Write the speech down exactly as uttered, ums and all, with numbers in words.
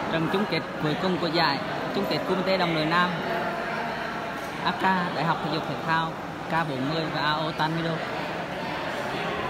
Trận chung kết cuối cùng của giải chung kết cung tê đồng đội nam a ca Đại học Thể dục Thể thao K bốn mươi và a o Tamido.